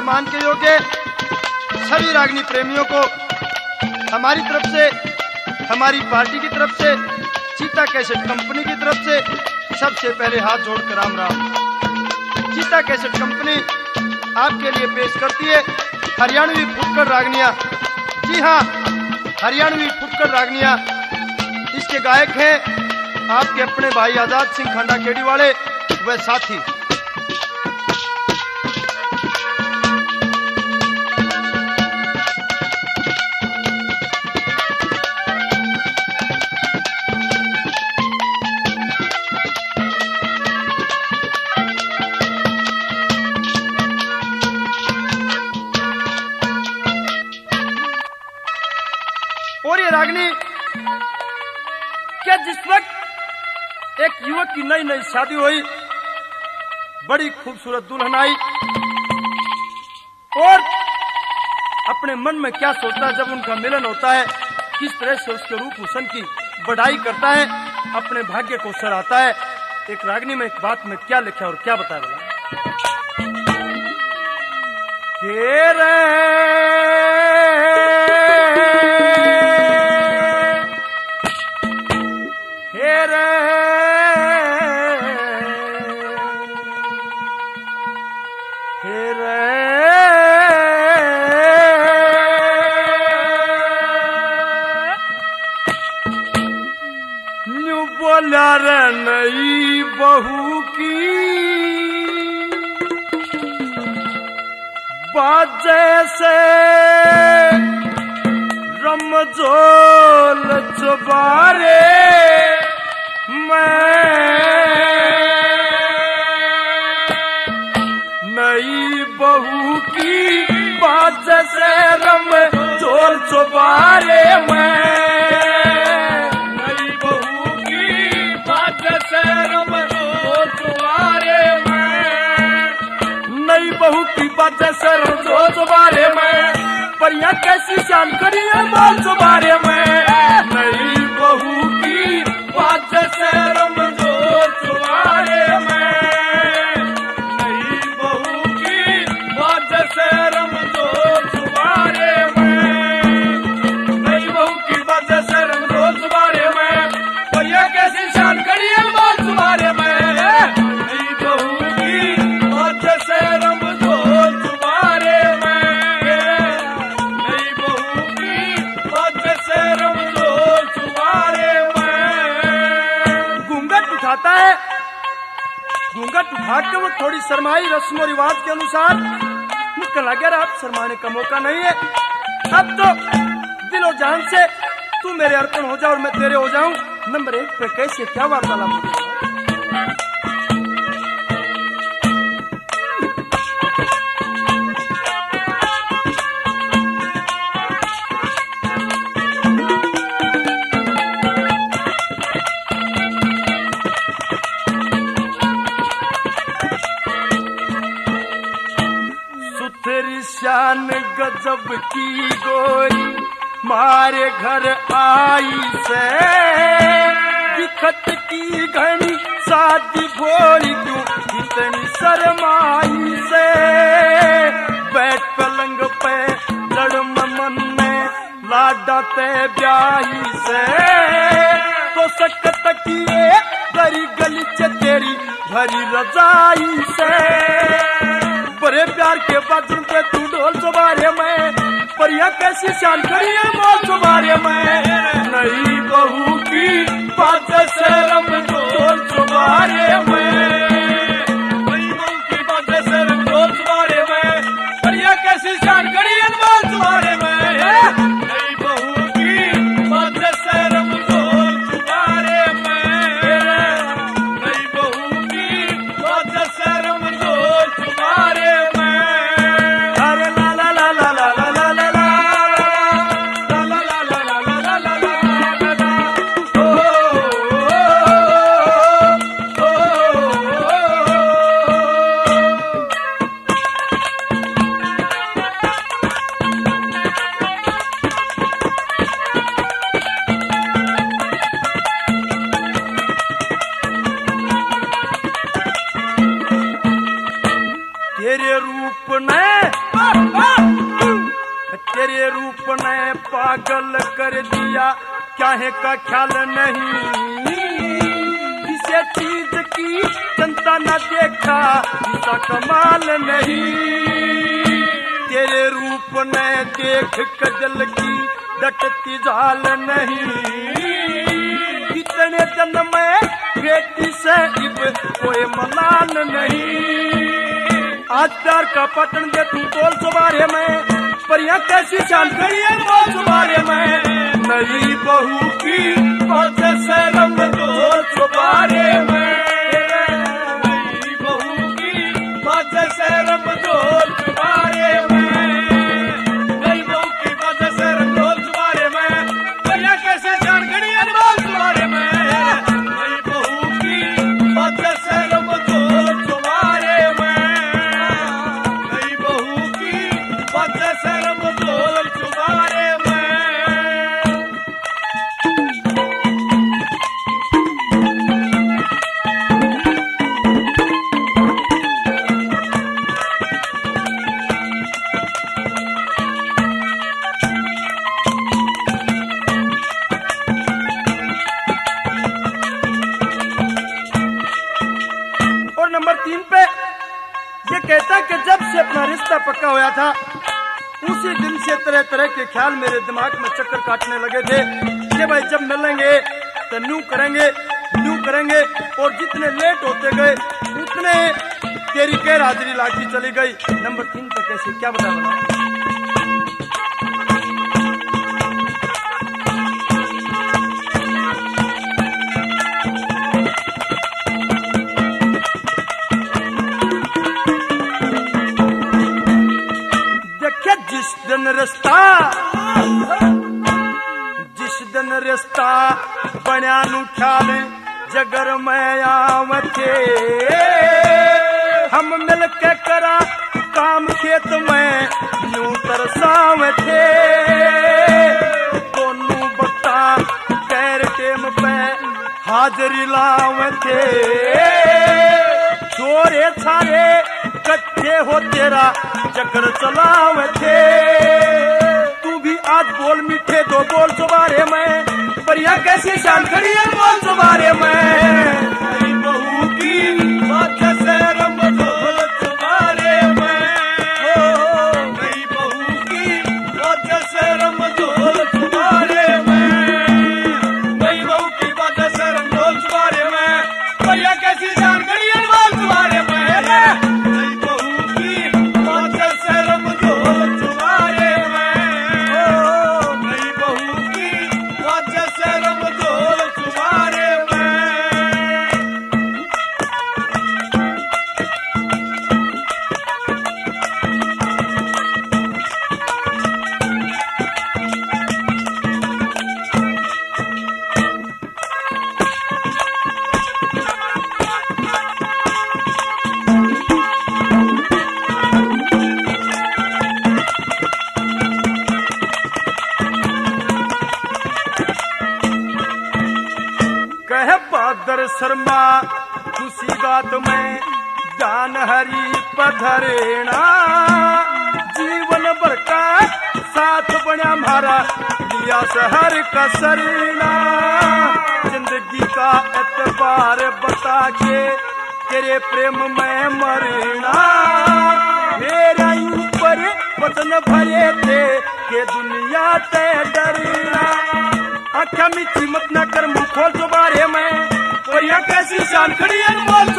सम्मान के योग्य सभी रागनी प्रेमियों को हमारी तरफ से, हमारी पार्टी की तरफ से, चीता कैसेट कंपनी की तरफ से सबसे पहले हाथ जोड़कर राम राम। चीता कैसेट कंपनी आपके लिए पेश करती है हरियाणवी फुटकर रागनिया। जी हाँ, हरियाणवी फुटकर रागनिया। इसके गायक हैं आपके अपने भाई आजाद सिंह खांडा केडी वाले व साथी। और ये रागनी क्या जिस वक्त एक युवक की नई नई शादी हुई, बड़ी खूबसूरत दुल्हन आई और अपने मन में क्या सोचता है जब उनका मिलन होता है, किस तरह से उसके रूप हुस्न की बढ़ाई करता है, अपने भाग्य को सराहता है। एक रागनी में एक बात में क्या लिखा और क्या बताया बोला बोला रे नई बहू की बाजे से रमजोल चुबारे मैं नई बहू की बाजे से रमजोल चुबारे मैं बहू की बात सर जो बारे में परिया कैसी शान करिए बोल जो बारे में नई बहू की बात सर जो बारे में नई बहू की बात सर जो बारे में नई बहू की बात सर जो बारे में परिया कैसी शान करिए बोल जो बारे में नई बहू की बात सर है। घूंघट उठा के वो थोड़ी शर्माई, रस्म और रिवाज के अनुसार मुझको लगे रहा अब शर्माने का मौका नहीं है। अब तो दिलो जान से तू मेरे अर्पण हो जा और मैं तेरे हो जाऊं। नंबर 1 पे कैसे क्या वार्तालाप हो शान गजब की गोरी मारे घर आई से दिखत की घनी शादी भोरी क्यों इतनी शर्माई से बैठ पलंग पे लड़ मन में लाडा ते ब्याही से तो सकत किए गरी गली च तेरी भरी रजाई से बड़े प्यार के बाजू पे तू ढोल चुबारे में परिया कैसी शान करिए बोल चुबारे में नई बहू की बात से रम ढोल चुबारे में नई बहू की बात से रम ढोल चुबारे में परिया कैसी शान करिए बोल चुबारे में नई बहू की बात से रम ढोल चुबारे में नई बहू की बात से रम ढोल चुबारे पागल कर दिया, क्या है का ख्याल नहीं। किसी चीज की जनता न देखा, इसका कमाल नहीं। तेरे रूप ने देख कजल की डटती जाल नहीं। कितने जन्म में बेटी से इब कोई मलाल नहीं। आज प्यार का पटन दे तू बोल सुबारे में, परियां कैसी चाल करिए बोल सुबारे में। नई बहू की बात से रंग दो सुबारे में, नई बहू की बात से रंग दो सुबारे में, नई बहू की बात से रंग दो सुबारे में। परियां कैसे चाल करिए बोल सुबारे में, नई बहू की बात से रंग दो सुबारे में, नई बहू की बात से रंग दो सुबारे में। और नंबर 3 पे ये कहता कि जब से अपना रिश्ता पक्का होया था, उसी दिन से तरह तरह के ख्याल मेरे दिमाग में चक्कर काटने लगे थे कि भाई जब मिलेंगे तो न्यू करेंगे। और जितने लेट होते गए उतने तेरी गैर हाजिरी लागी चली गई। नंबर 3 पे कैसे क्या बता। जिस दिन रिश्ता बनिया नू ख्याल जगर मैं आवथे, हम मिल के करा काम खेत में न्यू तरसावथे। दोनों बता गैर टेम पे हाजरी लावथे, छोरे छारे कट्ठे हो तेरा चक्कर चलावथे। तू भी आज बोल मीठे दो बोल सुबारे में, परियां कैसी शान खड़ी है बोल सुबारे में। नई बहू की बात से रंग दो सुबारे में, नई बहू की बात से रंग दो सुबारे में, नई बहू की बात से रंग दो सुबारे में। परियां कैसी शान खड़ी है बोल सुबारे में, नई बहू की बात से रंग दो सुबारे में, नई बहू की बात से रंग दो सुबारे में। कह बहादुर शर्मा खुशी बात में जान हरी पधरेना, जीवन भर का साथ बना हमारा लिया शहर का सरना। जिंदगी का एतबार बता के तेरे प्रेम में मरना, मेरा ऊपर वचन भरे थे कि दुनिया ते डरना। आख्या मीठी मत न कर मुंह खोल दोबारे में, परियां कैसी शान खड़ी है बोल